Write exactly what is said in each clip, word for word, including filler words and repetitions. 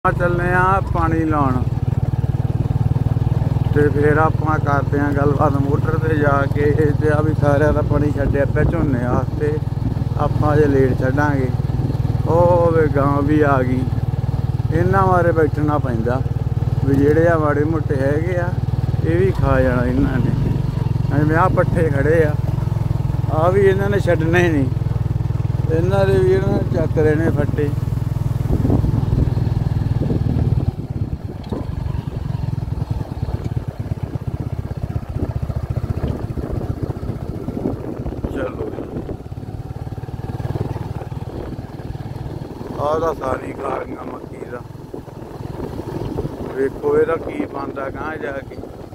चलने पानी लाउन ते फिर आपां करते हैं गलबात मोटर ते जाके ते आ भी सारे का पानी छड्डिया पिया झोने वास्ते आपां जे लेट छड्डांगे ओ गां भी आ गई इन्हां बारे बैठना पैंदा भी जेहड़े आ माड़े मोटे हैगे आ ये भी खा जाना इन्हां ने जिवें आ पट्ठे खड़े आ आ भी इन्हां ने छड्डने नहीं इन्हां दे भी इन्हां ने चक देने फट्टे। आदा सारी खालियां मक्की का वेखो यदा की बनता गांह जाके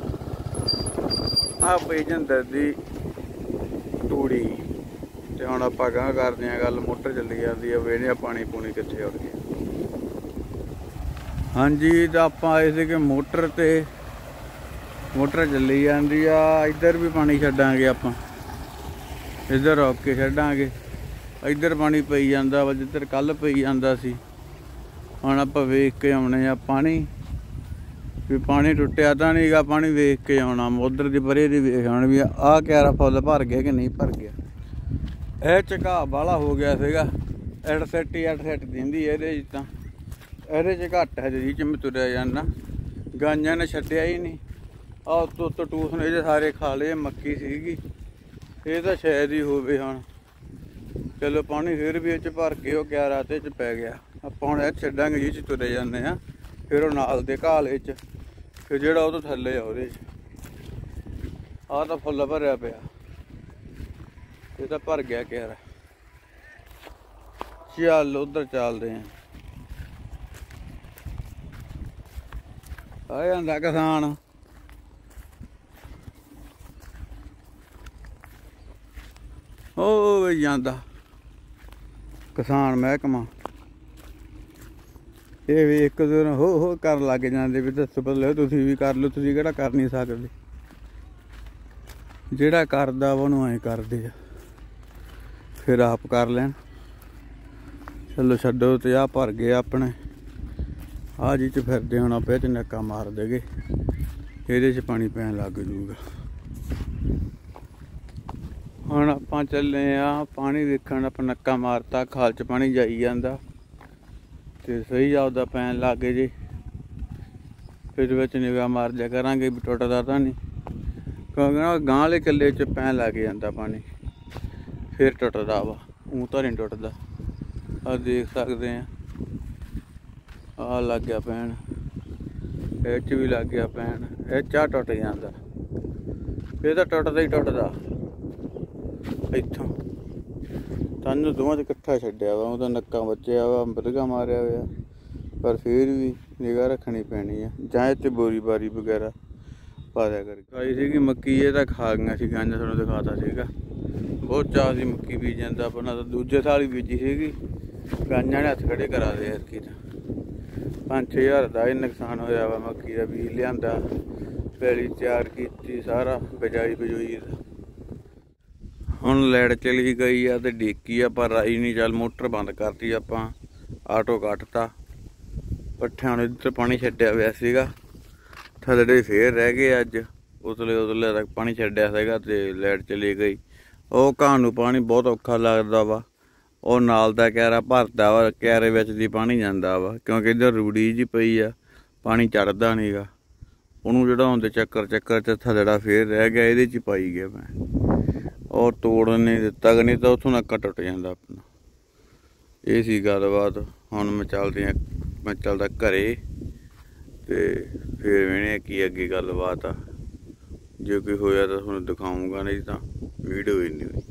आ पई जिंदर दी तूड़ी ते हुण आपां गांह करदे हां गल मोटर चली जाती है वेखदे पानी पूनी कित्थे उड़ गया। हाँ जी तो आपां आए थे मोटर ते मोटर चली जाती आ इधर भी पानी छड्डांगे आपां इधर रोक के छड्डांगे इधर पानी पई जांदा वा जिधर कल पई जांदा सी हुण आपां वेख के आउणे आ पानी भी पानी टुट्टिया तां नहीं गा पानी वेख के आउणा उधर दी परे दी वेख आउणी भी आ क्यारा फुੱਲ भर गया कि नहीं भर गया। ਇਹ ਝਕਾ वाला हो गया सीगा अठ सैट ही अठ सैट दिंदी ਇਹਦੇ ਚ ਤਾਂ ਇਹਦੇ ਚ घट है जी च मैं तुरिया जाना गाइयां ने छड्डिया ही नहीं आ उत्तों उत्तों टूस ने जे सारे खा लए मक्की सीगी ये तो शायद ही होवे हुण चलो पानी फिर भी इस भर के वो ग्यारह ते च पै गया आपां हुण इह छड्डांगे जी च तुरे जाने आ फिर वो नाल दे घाले च फिर जिहड़ा उहदे थल्ले आ उहदे च आ तां फुੱਲ भरिया पिया ये तो भर गया ग्यारह। चल उधर चलदे हैं आ जांदा किसान ओ जांदा किसान महकमा ये भी एक दिन हो हो कर लग जाते भी दसो बदलो तुसीं भी कर लो तुसीं किहड़ा कर नहीं सकदे जिहड़ा करदा ओनूं ऐ करदे आ फिर आप कर लैन। चलो छड्डो ते आ भर गए अपने आ जी च फिरदे हुण आपे च नक्का मार देगे इहदे च पानी पैन लग जूगा। हुण आपां चले आ पानी वेखण आपां नक्का मारता खाल च पानी जाई जांदा ते सही आपदा पैन लग गए जी फिर विच निगाह मार जा करांगे भी टुटदा तां नहीं क्योंकि गांह वाले किले च पैन लग जांदा पानी फिर टुटदा वा ऊं तां नहीं टुटदा आ देख सकते हैं आ लग गया पैन इह च भी लग गया पैन इह च टुट जांदा फिर तां टुटदा ही टुटदा इत्थों तानू दोवां च इकट्ठा छड्डिया वा ओहदा नक्का बचिया वा बदगा मारिया होया पर फिर भी निगाह रखनी पैनी है जां इत्ते बोरी बारी वगैरह पा दिया करके आई सी मक्की ये तां खा गईयां सी गाइयां तुहानूं दिखाता सीगा बहुत चाह सी मक्की बीजन दा अपना तां दूजे साल ही बीजी सीगी गाइयां ने हत्थ खड़े करा दे हरकी तां पांच छे हज़ार दा ही नुकसान होया वा मक्की दा बीज लिआंदा पैली तैयार कीती सारा बिजाई बजूई दा हुण लाइट चली गई आ ते डिक्की आ पर आई नहीं चल मोटर बंद करती आपां आटो कटता पट्ठियां ने इधर पानी छड्डिया पिया सीगा थल्ले फिर रह गए अज उतले उतले तक पानी छड्डिया सीगा ते लाइट चली गई ਉਹ ਘਾਹ ਨੂੰ ਪਾਣੀ ਬਹੁਤ ਔਖਾ ਲੱਗਦਾ ਵਾ ਉਹ ਨਾਲ ਦਾ ਕਿਆਰਾ ਭਰਦਾ ਵਾ ਕਿਆਰੇ ਵਿੱਚ ਦੀ ਪਾਣੀ ਜਾਂਦਾ ਵਾ ਕਿਉਂਕਿ ਇੱਧਰ ਰੂੜੀ ਜੀ ਪਈ ਆ ਪਾਣੀ ਚੜਦਾ ਨਹੀਂ ਗਾ ਉਹਨੂੰ ਜਿਹੜਾ ਹੁੰਦੇ ਚੱਕਰ ਚੱਕਰ 'ਚ ਥੱਲੜਾ ਫੇਰ ਰਹਿ ਗਿਆ ਇਹਦੇ 'ਚ ਪਾਈ ਗਿਆ ਮੈਂ ਉਹ ਤੋੜਨ ਨਹੀਂ ਦਿੱਤਾ ਕਿ ਨਹੀਂ ਤਾਂ ਉੱਥੋਂ ਨੱਕਾ ਟੁੱਟ ਜਾਂਦਾ ਆਪਣਾ ਇਹ ਸੀ ਗੱਲਬਾਤ। ਹੁਣ ਮੈਂ ਚੱਲਦੇ ਆ ਮੈਂ ਚੱਲਦਾ ਘਰੇ ਤੇ ਫਿਰ ਵੇਖਦੇ ਕੀ ਅੱਗੇ ਗੱਲਬਾਤ ਆ ਜੇ ਕੋਈ ਹੋਇਆ ਤਾਂ ਤੁਹਾਨੂੰ ਦਿਖਾਊਂਗਾ नहीं तो वीडियो ही नहीं हुई।